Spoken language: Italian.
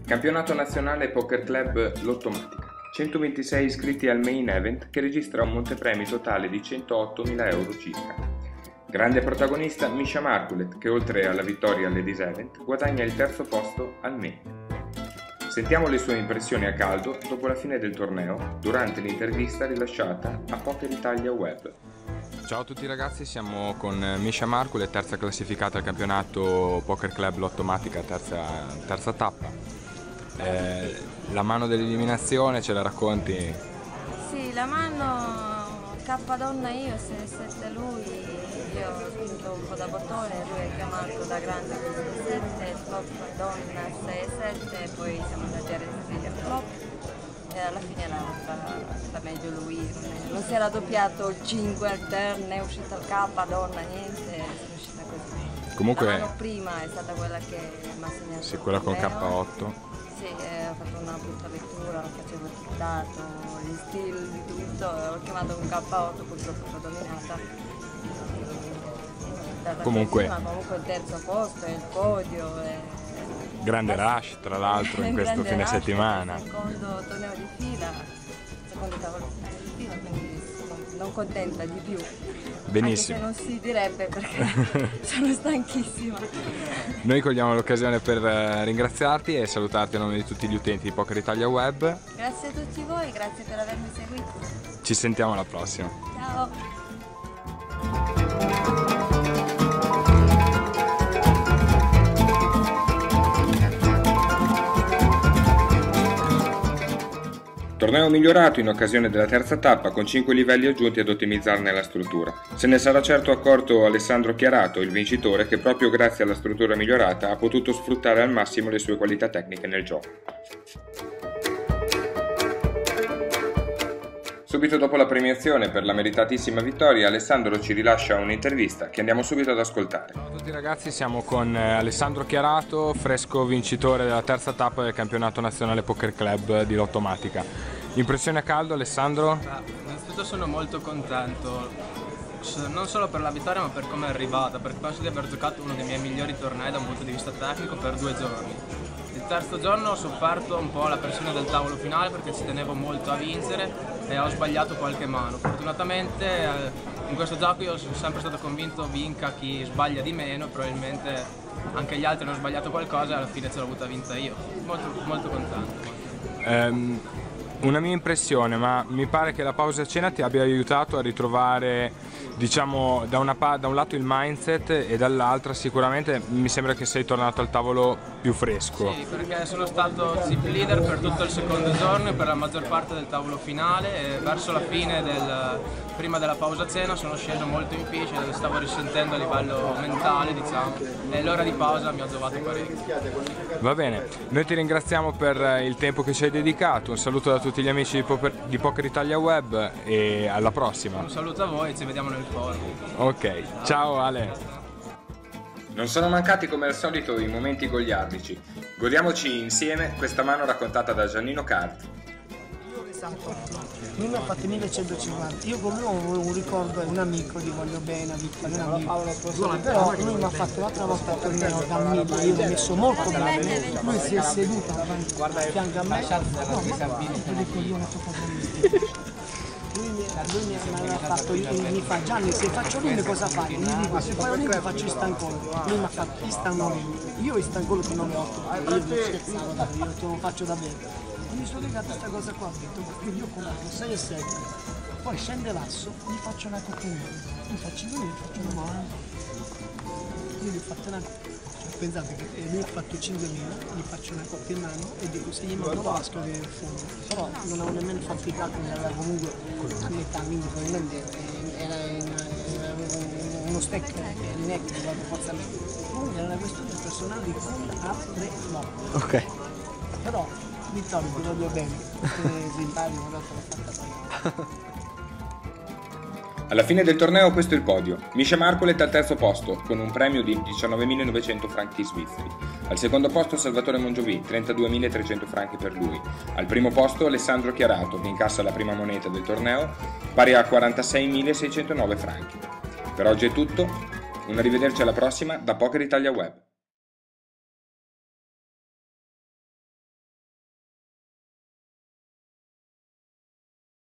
Campionato nazionale Poker Club Lottomatica. 126 iscritti al main event che registra un montepremi totale di 108.000 euro circa. Grande protagonista Misha Markulet che oltre alla vittoria al Ladies Event guadagna il terzo posto al main. Sentiamo le sue impressioni a caldo dopo la fine del torneo durante l'intervista rilasciata a Poker Italia Web. Ciao a tutti ragazzi, siamo con Misha Markulet, terza classificata al campionato Poker Club Lottomatica, terza tappa. La mano dell'eliminazione, ce la racconti? Sì, la mano K donna io, 6-7 lui, io ho spinto un po' da bottone, lui ha chiamato da grande 6-7, flop donna 6-7, poi siamo andati a resistere a flop e alla fine la meglio lui, non si era doppiato il 5 al turn, è uscito il K donna, niente, è uscita così. Comunque, la mano prima è stata quella che mi ha segnato. Sì, quella con K8. Sì, ho fatto una brutta lettura, facevo tiltato, gli stili di tutto, ho chiamato un K8, purtroppo sono dominata. Comunque il terzo posto, il podio. Grande rush tra l'altro in questo fine settimana. Secondo torneo di fila, secondo tavolo di fila, quindi sono contenta di più. Benissimo. Anche se non si direbbe perché sono stanchissima. Noi cogliamo l'occasione per ringraziarti e salutarti a nome di tutti gli utenti di Poker Italia Web. Grazie a tutti voi, grazie per avermi seguito. Ci sentiamo alla prossima. Ciao. Torneo migliorato in occasione della terza tappa con 5 livelli aggiunti ad ottimizzarne la struttura. Se ne sarà certo accorto Alessandro Chiarato, il vincitore, che proprio grazie alla struttura migliorata ha potuto sfruttare al massimo le sue qualità tecniche nel gioco. Subito dopo la premiazione per la meritatissima vittoria, Alessandro ci rilascia un'intervista che andiamo subito ad ascoltare. Ciao a tutti ragazzi, siamo con Alessandro Chiarato, fresco vincitore della terza tappa del campionato nazionale Poker Club di Lottomatica. Impressione a caldo, Alessandro? Innanzitutto sono molto contento, non solo per la vittoria ma per come è arrivata, perché penso di aver giocato uno dei miei migliori tornei da un punto di vista tecnico per 2 giorni. Il terzo giorno ho sofferto un po' la pressione del tavolo finale perché ci tenevo molto a vincere e ho sbagliato qualche mano. Fortunatamente in questo gioco io sono sempre stato convinto vinca chi sbaglia di meno, probabilmente anche gli altri hanno sbagliato qualcosa e alla fine ce l'ho avuta vinta io. Molto contento. Una mia impressione, ma mi pare che la pausa cena ti abbia aiutato a ritrovare, diciamo, da un lato il mindset e dall'altra sicuramente mi sembra che sei tornato al tavolo più fresco. Sì, perché sono stato chip leader per tutto il secondo giorno e per la maggior parte del tavolo finale e verso la fine prima della pausa cena sono sceso molto in pisce, stavo risentendo a livello mentale, diciamo, e l'ora di pausa mi ha giovato parecchio. Va bene, noi ti ringraziamo per il tempo che ci hai dedicato, un saluto da tutti gli amici di Poker Italia Web e alla prossima. Un saluto a voi e ci vediamo nel forum. Ok, ciao Ale. Non sono mancati come al solito i momenti goliardici. Godiamoci insieme questa mano raccontata da Giannino Cart. Lui mi ha fatto 1150, io con lui ho un ricordo, è un amico, gli voglio bene, un amico, però lui mi ha fatto l'altra volta il torneo da 1000, io l'ho messo molto bene, lui si è seduto davanti a fianco a me, no, ma dico io non sto facendo lui mi ha fatto, mi fa Gianni se faccio lui cosa fai? Gli dico se fai lui faccio Istanbul, lui mi ha fatto Istanbul, io Istanbul che non le ho, io non scherzavo, io te lo faccio davvero. Mi sono legato a questa cosa qua, ho detto, quindi io compro 6 e 7, poi scende l'asso, gli faccio una coppina, mi faccio lui, gli faccio una mano, io gli ho fatto una cioè, pensate che lui ha fatto 5.000, gli faccio una coppia in mano e dico se gli mando la scrivo in fondo, però non avevo nemmeno fatto i calcoli, aveva comunque a metà, quindi probabilmente era uno stack neck che vado forza a me, comunque era una questione personale di con a 3 no. Ok. Però Vittorio, ti voglio bene, sei simpatico, l'ho fatta. Alla fine del torneo questo è il podio. Misha Markulet al terzo posto con un premio di 19.900 franchi svizzeri. Al secondo posto Salvatore Mongiovi, 32.300 franchi per lui. Al primo posto Alessandro Chiarato che incassa la prima moneta del torneo pari a 46.609 franchi. Per oggi è tutto, un arrivederci alla prossima da Poker Italia Web.